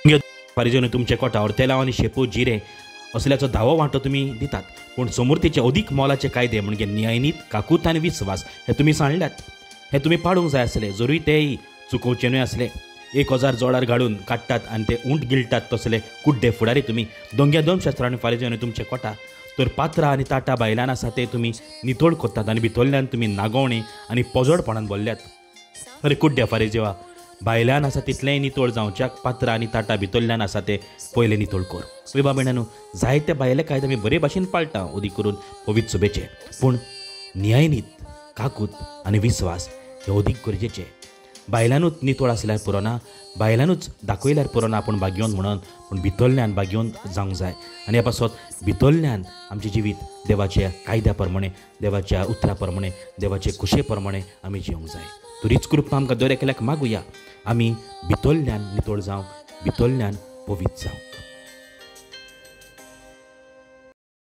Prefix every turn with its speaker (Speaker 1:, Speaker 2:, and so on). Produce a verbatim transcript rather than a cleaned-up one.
Speaker 1: फारीजन तुमचे कोठावर तेलाव आनी शेपू जिरे असल्याचो दावो वांटो तुमी दितात, पूण समृद्धीचे अदीक मोलाचे कायदे म्हणजे न्यायनीत, काकूत आनी विस्वास हे तुमी सांडल्यात. हे तुमी पाडूंक जाय आसले, जरूय तेय चुकोवचे न्हय आसले. एक हजार जोडार घालून काडटात आनी ते उंट गिळटात तसले कुड्डे फुडारी तुमी. दोंग्या दोन शास्त्रांनी फारीजन तुमचे कोटा तर पात्रां आनी ताटा बायलान आसा ते तुमी नितोड कोत्तात आनी भितरल्यान तुमी नागोवणे आनी पोजोडपणान बोल्ल्यात. अरे कुड्ड्या फारीजेवा, भायल्यान आसा तितलेंय नितोळ जावच्याक पात्रां आनी ताटा भितरल्यान आसा ते पयले नितोळ कर. वय बाबीणानू, जायते भायले कायदे आमी बरे भाशेन पाळटा उदी करून पवित्र सभेचे, पूण न्यायनीत, काकूत आनी विस्वास हे अदीक गरजेचे. बायलांनूच नितोळ आसल्यार पुरोना, बायलांनूच दाखयल्यार पुरोना आपूण भाग्यवंत म्हणून, पूण भितरल्यान भाग्यवंत जावंक जाय. आनी ह्या पासत भितरल्यान आमचें जिवीत देवाच्या कायद्या प्रमाणे, देवाच्या उतरा प्रमाणे, देवाचे कुशे प्रमाणे आमी जिवंक जाय. तुरीच कृपा आमकां दर एकल्याक मागुया, आमी भितरल्यान नितोळ जावंक, भितरल्यान पवित्र जावंक.